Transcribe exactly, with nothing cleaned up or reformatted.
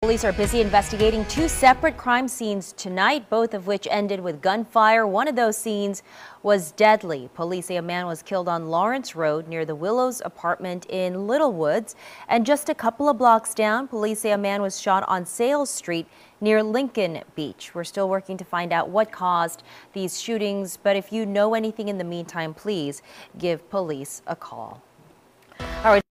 Police are busy investigating two separate crime scenes tonight, both of which ended with gunfire. One of those scenes was deadly. Police say a man was killed on Lawrence Road near the Willows apartment in Little Woods. And just a couple of blocks down, police say a man was shot on Sales Street near Lincoln Beach. We're still working to find out what caused these shootings, but if you know anything in the meantime, please give police a call. All right.